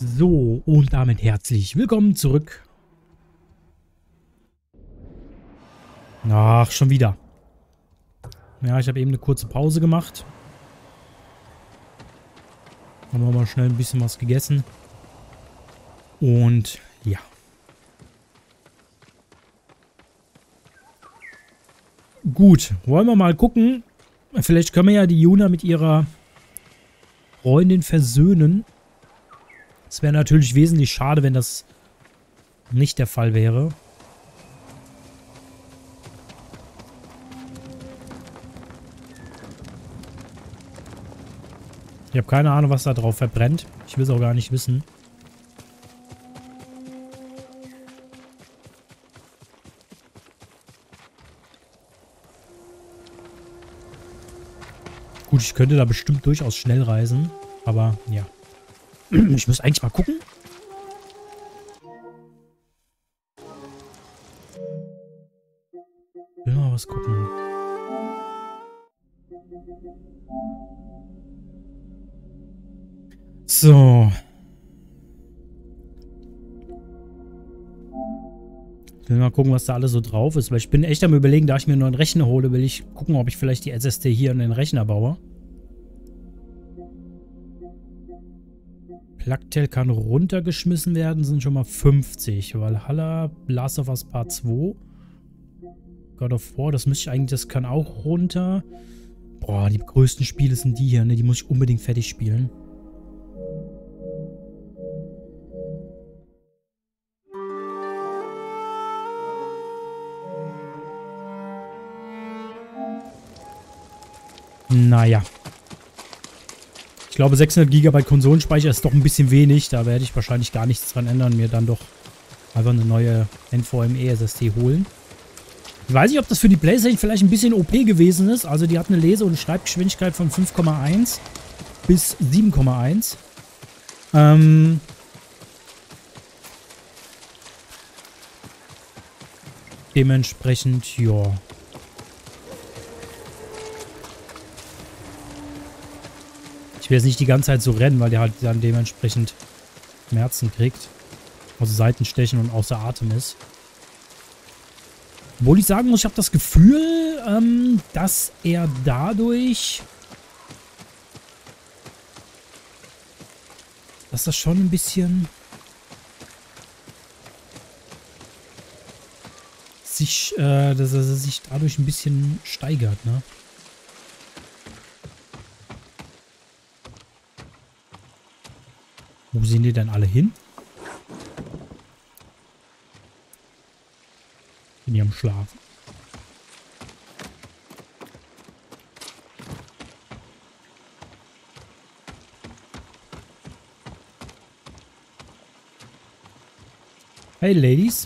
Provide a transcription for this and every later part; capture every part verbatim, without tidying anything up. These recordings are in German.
So, und damit herzlich willkommen zurück. Ach, schon wieder. Ja, ich habe eben eine kurze Pause gemacht. Haben wir mal schnell ein bisschen was gegessen. Und ja. Gut, wollen wir mal gucken. Vielleicht können wir ja die Yuna mit ihrer Freundin versöhnen. Es wäre natürlich wesentlich schade, wenn das nicht der Fall wäre. Ich habe keine Ahnung, was da drauf verbrennt. Ich will es auch gar nicht wissen. Gut, ich könnte da bestimmt durchaus schnell reisen. Aber ja. Ich muss eigentlich mal gucken. Ich will mal was gucken. So. Ich will mal gucken, was da alles so drauf ist. Weil ich bin echt am Überlegen, da ich mir einen neuen Rechner hole, will ich gucken, ob ich vielleicht die S S D hier in den Rechner baue. Plugtail kann runtergeschmissen werden, sind schon mal fünfzig. Valhalla, Last of Us Part zwei. God of War, das müsste ich eigentlich, das kann auch runter. Boah, die größten Spiele sind die hier, ne? Die muss ich unbedingt fertig spielen. Naja. Ich glaube, sechshundert Gigabyte Konsolenspeicher ist doch ein bisschen wenig. Da werde ich wahrscheinlich gar nichts dran ändern. Mir dann doch einfach eine neue NVMe S S D holen. Ich weiß nicht, ob das für die PlayStation vielleicht ein bisschen O P gewesen ist. Also die hat eine Lese- und Schreibgeschwindigkeit von fünf Komma eins bis sieben Komma eins. Ähm... Dementsprechend, ja. Ich will jetzt nicht die ganze Zeit so rennen, weil der halt dann dementsprechend Schmerzen kriegt. Also Seitenstechen und außer Atem ist. Obwohl ich sagen muss, ich habe das Gefühl, ähm, dass er dadurch... Dass das schon ein bisschen... sich, äh, dass er sich dadurch ein bisschen steigert, ne? Wo sind die denn alle hin? In ihrem Schlaf. Hey, Ladies.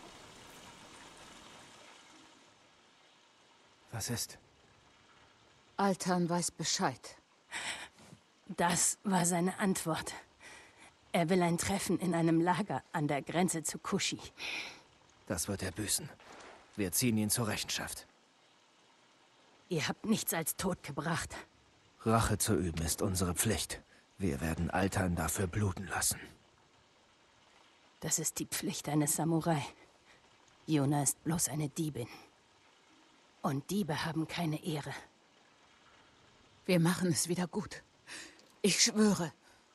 Was ist? Altan weiß Bescheid. Das war seine Antwort. Er will ein Treffen in einem Lager an der Grenze zu Kushi. Das wird er büßen. Wir ziehen ihn zur Rechenschaft. Ihr habt nichts als Tod gebracht. Rache zu üben ist unsere Pflicht. Wir werden Altan dafür bluten lassen. Das ist die Pflicht eines Samurai. Yuna ist bloß eine Diebin. Und Diebe haben keine Ehre. Wir machen es wieder gut. Ich schwöre.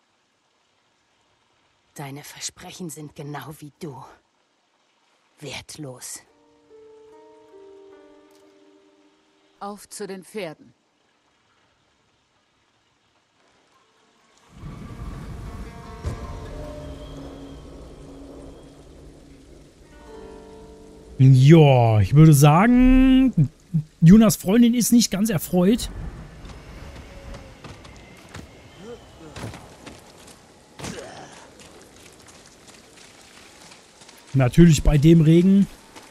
Deine Versprechen sind genau wie du. Wertlos. Auf zu den Pferden. Ja, ich würde sagen, Yunas Freundin ist nicht ganz erfreut. Natürlich bei dem Regen.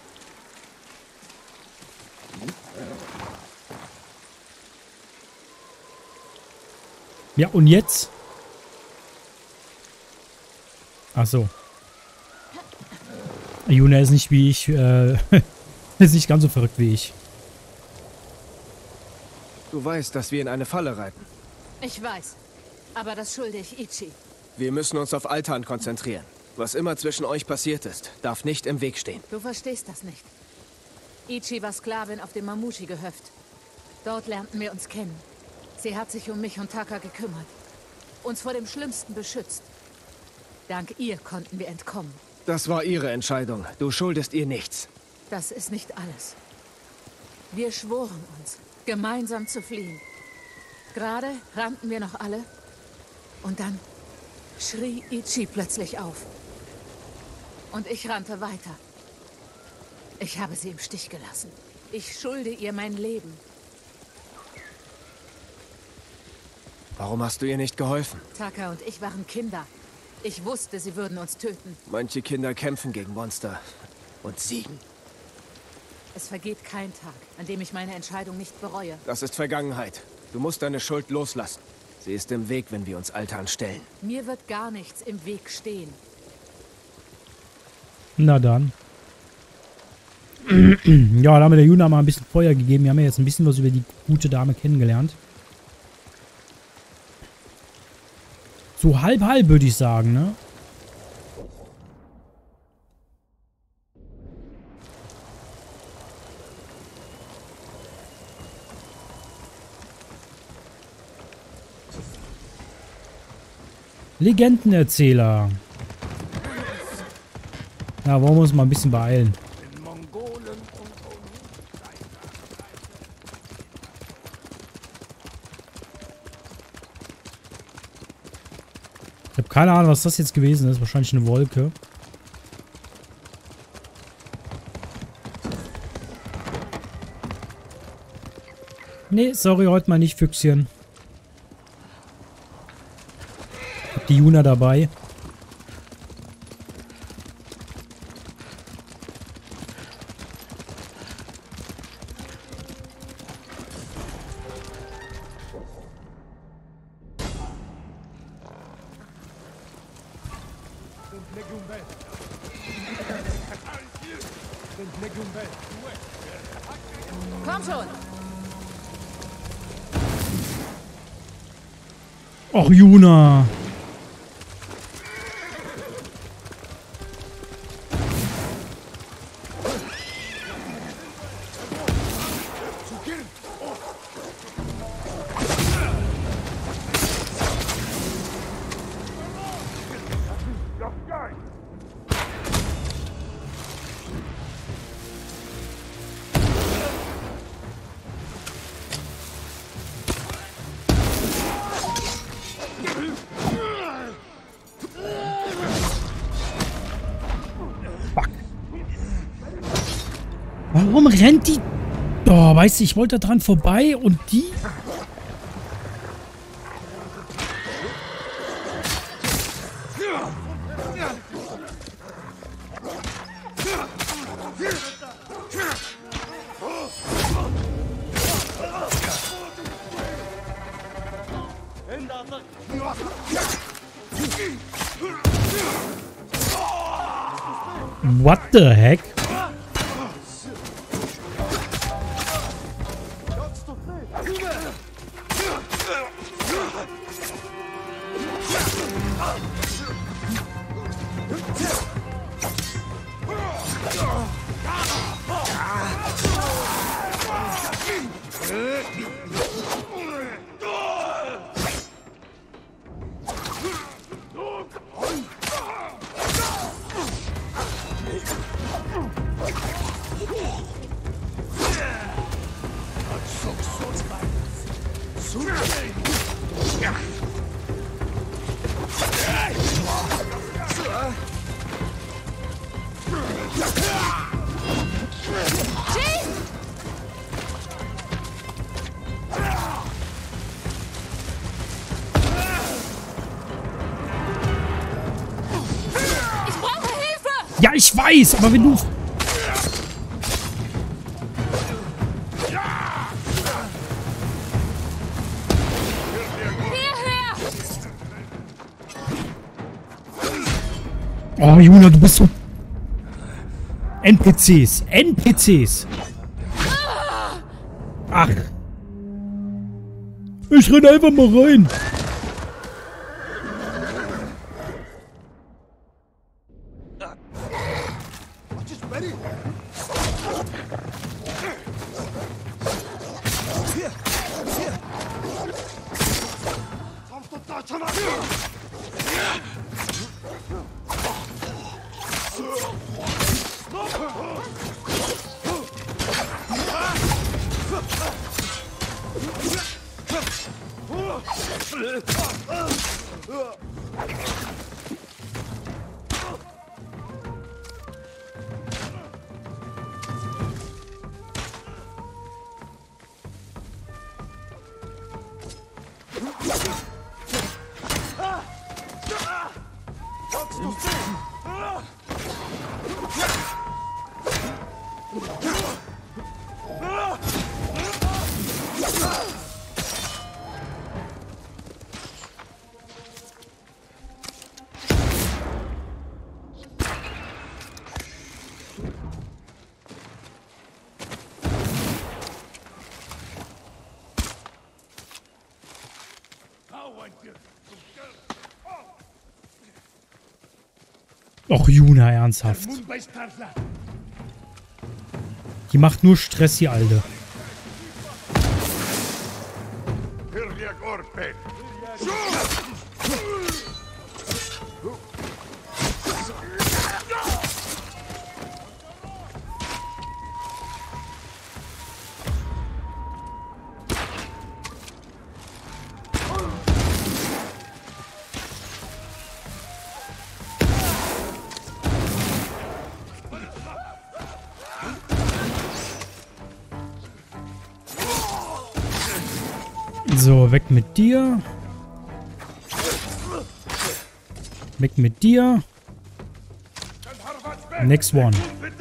Ja, und jetzt? Ach so. Yuna ist nicht wie ich, äh, ist nicht ganz so verrückt wie ich. Du weißt, dass wir in eine Falle reiten. Ich weiß. Aber das schulde ich Ichi. Wir müssen uns auf Altan konzentrieren. Was immer zwischen euch passiert ist, darf nicht im Weg stehen. Du verstehst das nicht. Ichi war Sklavin auf dem Mamushi-Gehöft. Dort lernten wir uns kennen. Sie hat sich um mich und Taka gekümmert. Uns vor dem Schlimmsten beschützt. Dank ihr konnten wir entkommen. Das war ihre Entscheidung. Du schuldest ihr nichts. Das ist nicht alles. Wir schworen uns, gemeinsam zu fliehen. Gerade rannten wir noch alle. Und dann schrie Ichi plötzlich auf. Und ich rannte weiter. Ich habe sie im Stich gelassen. Ich schulde ihr mein Leben. Warum hast du ihr nicht geholfen? Taka und ich waren Kinder. Ich wusste, sie würden uns töten. Manche Kinder kämpfen gegen Monster und siegen. Es vergeht kein Tag, an dem ich meine Entscheidung nicht bereue. Das ist Vergangenheit. Du musst deine Schuld loslassen. Sie ist im Weg, wenn wir uns Altan stellen. Mir wird gar nichts im Weg stehen. Na dann. Ja, da haben wir der Yuna mal ein bisschen Feuer gegeben. Wir haben ja jetzt ein bisschen was über die gute Dame kennengelernt. So halb halb, würde ich sagen, ne? Legendenerzähler. Ja, wollen wir uns mal ein bisschen beeilen. Ich habe keine Ahnung, was das jetzt gewesen ist. Wahrscheinlich eine Wolke. Nee, sorry, heute mal nicht, Füchschen. Ich hab die Yuna dabei. Komm schon! Och, Yuna. Warum rennt die? Oh, weißt du, ich wollte da dran vorbei und die? What the heck? Ja, ich weiß, aber wenn du... Oh, Yuna, du bist so... N P Cs. N P Cs. Ach. Ich renn einfach mal rein. Och, Yuna, ernsthaft. Die macht nur Stress, die Alte. So, weg mit dir. Weg mit dir. Next one.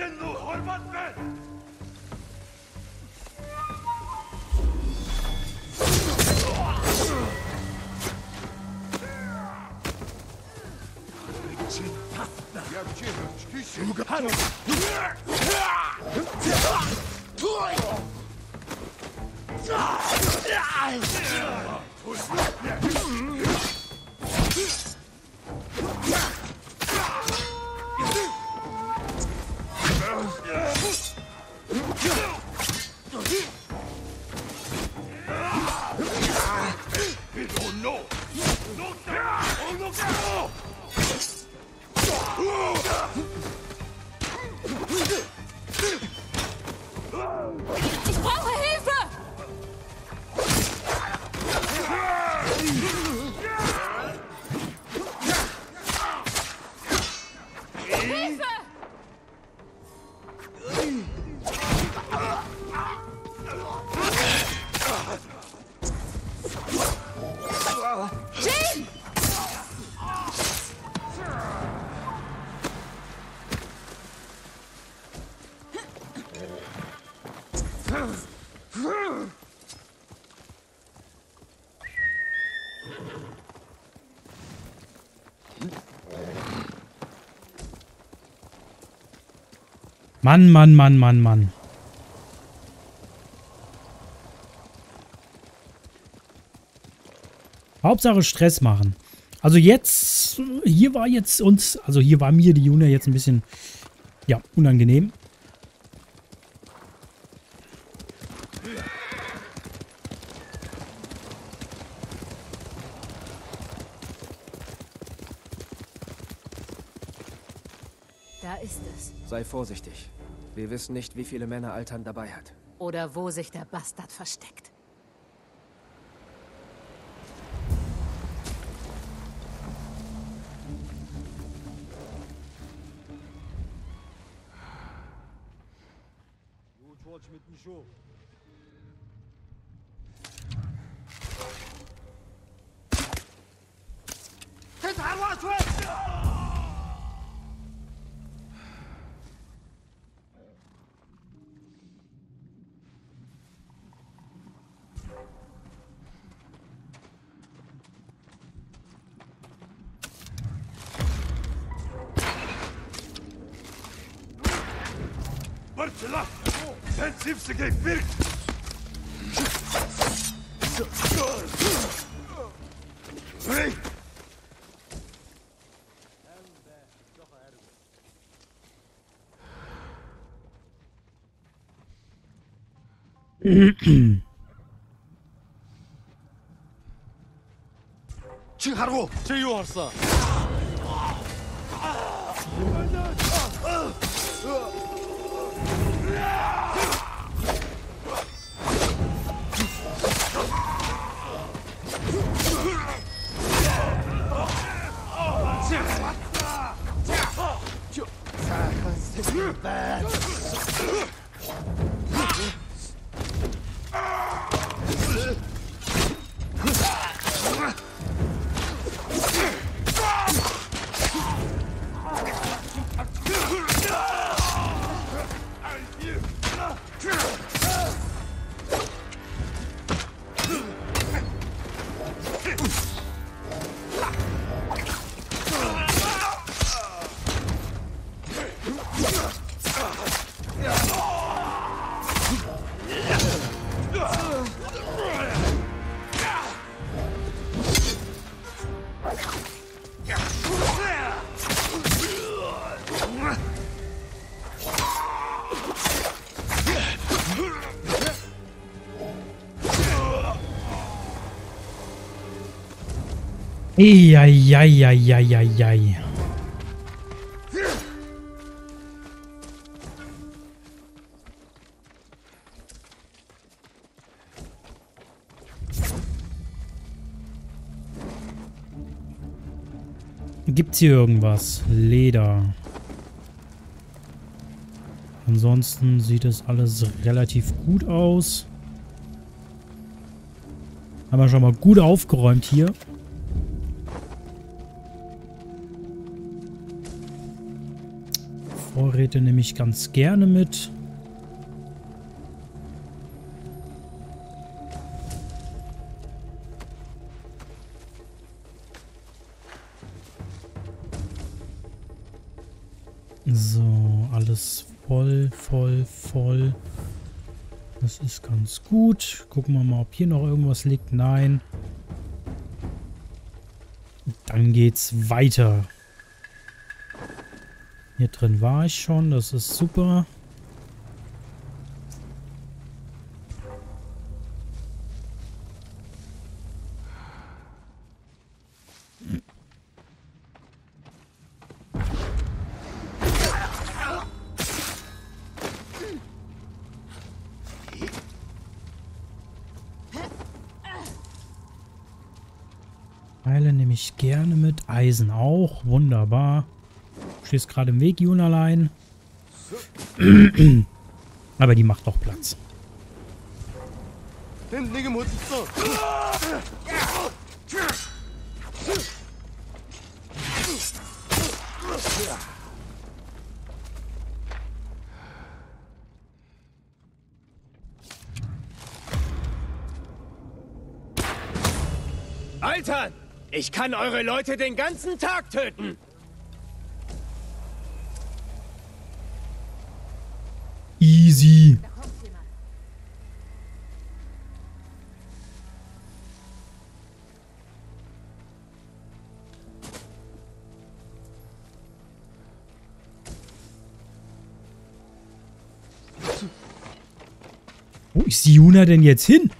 Ich brauche Hilfe! Hilfe! Jean! Mann, Mann, Mann, Mann, Mann. Hauptsache Stress machen. Also jetzt, hier war jetzt uns, also hier war mir die Yuna jetzt ein bisschen, ja, unangenehm. Da ist es. Sei vorsichtig. Wir wissen nicht, wie viele Männer Altan dabei hat. Oder wo sich der Bastard versteckt. Eieieiei. Gibt's hier irgendwas? Leder. Ansonsten sieht es alles relativ gut aus. Haben wir schon mal gut aufgeräumt hier. Vorräte nehme ich ganz gerne mit. So, alles voll, voll, voll. Das ist ganz gut. Gucken wir mal, ob hier noch irgendwas liegt. Nein. Dann geht's weiter. Hier drin war ich schon. Das ist super. Pfeile nehme ich gerne mit. Eisen auch. Wunderbar. Du stehst gerade im Weg, Junalein. Aber die macht doch Platz. Alter! Ich kann eure Leute den ganzen Tag töten! Easy. Wo ist die Juna denn jetzt hin?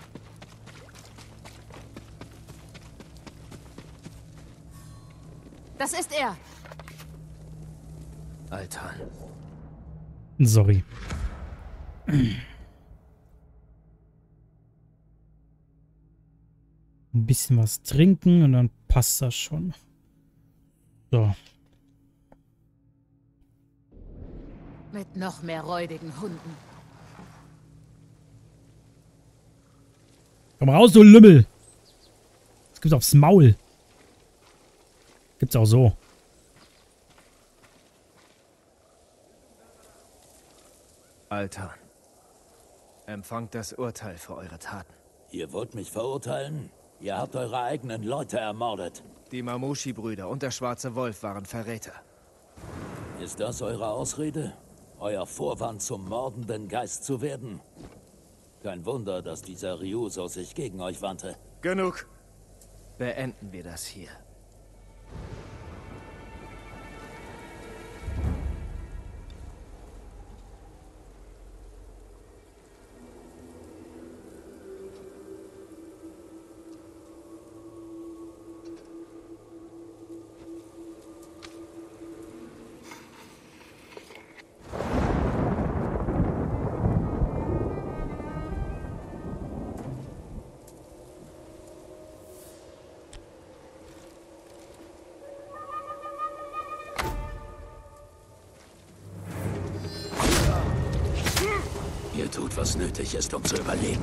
Das ist er. Alter. Sorry. Ein bisschen was trinken und dann passt das schon. So. Mit noch mehr räudigen Hunden. Komm raus, du Lümmel! Das gibt's aufs Maul. Gibt's auch so. Alter. Empfangt das Urteil für eure Taten. Ihr wollt mich verurteilen? Ihr habt eure eigenen Leute ermordet. Die Mamushi-Brüder und der Schwarze Wolf waren Verräter. Ist das eure Ausrede? Euer Vorwand, zum mordenden Geist zu werden? Kein Wunder, dass dieser Ryuzo sich gegen euch wandte. Genug. Beenden wir das hier. was nötig ist, um zu überleben.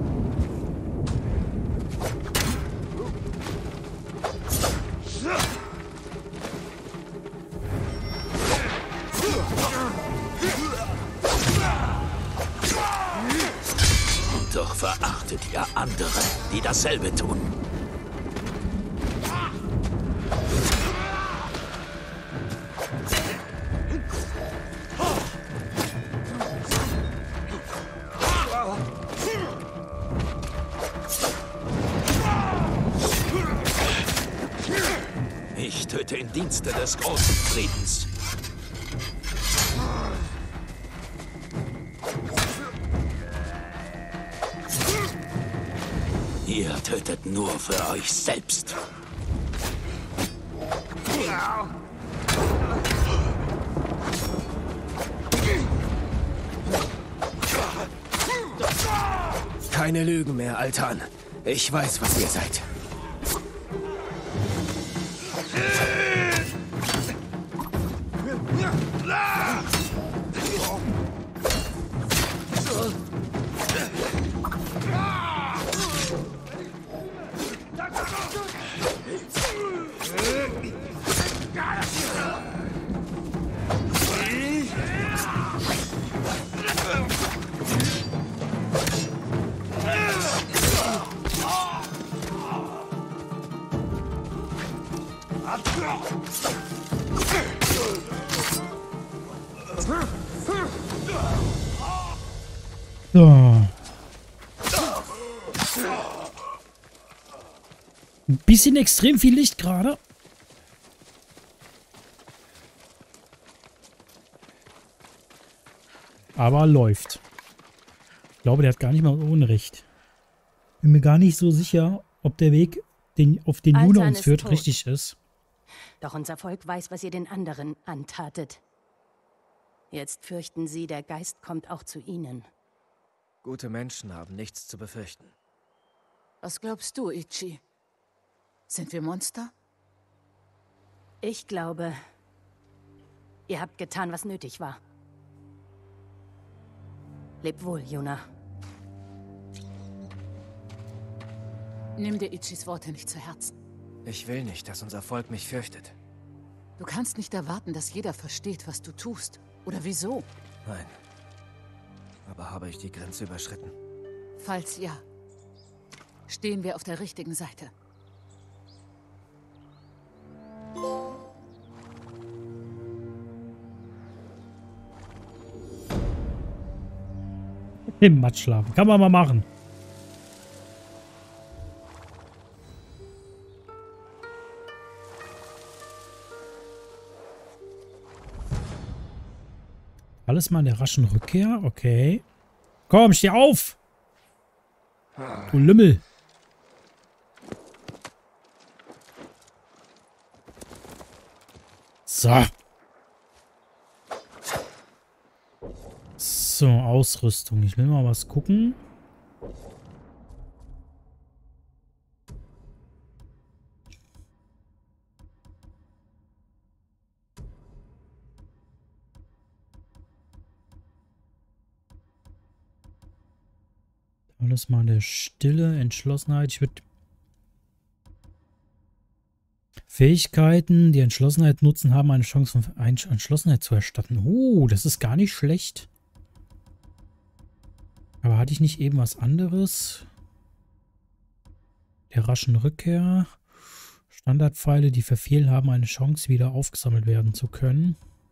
Doch verachtet ihr andere, die dasselbe tun. Ich töte im Dienste des großen Friedens. Ihr tötet nur für euch selbst. Keine Lügen mehr, Altan. Ich weiß, was ihr seid. So. Ein bisschen extrem viel Licht gerade. Aber läuft. Ich glaube, der hat gar nicht mal Unrecht. Bin mir gar nicht so sicher, ob der Weg, den, auf den Juna uns führt, tot. richtig ist. Doch unser Volk weiß, was ihr den anderen antatet. Jetzt fürchten sie, der Geist kommt auch zu ihnen. Gute Menschen haben nichts zu befürchten. Was glaubst du, Ichi? Sind wir Monster? Ich glaube, ihr habt getan, was nötig war. Leb wohl, Yuna. Nimm dir Ichis Worte nicht zu Herzen. Ich will nicht, dass unser Volk mich fürchtet. Du kannst nicht erwarten, dass jeder versteht, was du tust. Oder wieso? Nein. Aber habe ich die Grenze überschritten? Falls ja, stehen wir auf der richtigen Seite. Im Matsch schlafen. Kann man mal machen. Alles mal in der raschen Rückkehr. Okay. Komm, steh auf! Du Lümmel. So. So, Ausrüstung. Ich will mal was gucken. Alles mal eine Stille, Entschlossenheit. Ich würde Fähigkeiten, die Entschlossenheit nutzen, haben eine Chance von Entschlossenheit zu erstatten. Oh, das ist gar nicht schlecht. Aber hatte ich nicht eben was anderes? Der raschen Rückkehr. Standardpfeile, die verfehlen, haben eine Chance, wieder aufgesammelt werden zu können.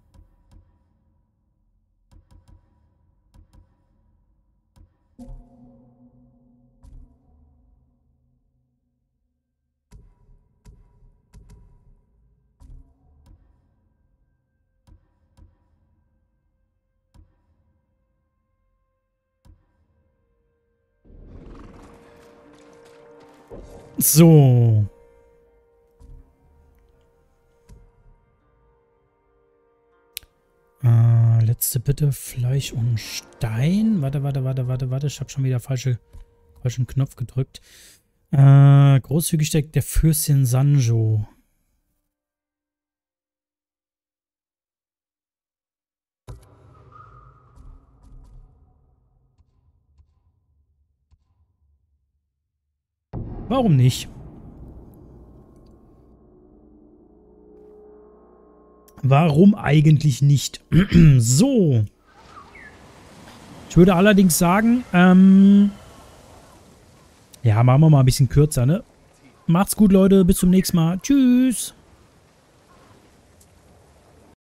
So. Äh, letzte Bitte, Fleisch und Stein. Warte, warte, warte, warte, warte. Ich habe schon wieder falsche, falschen Knopf gedrückt. Äh, großzügig der, der Fürstin Sanjo. Warum nicht? Warum eigentlich nicht? So. Ich würde allerdings sagen, ähm... ja, machen wir mal ein bisschen kürzer, ne? Macht's gut, Leute. Bis zum nächsten Mal. Tschüss.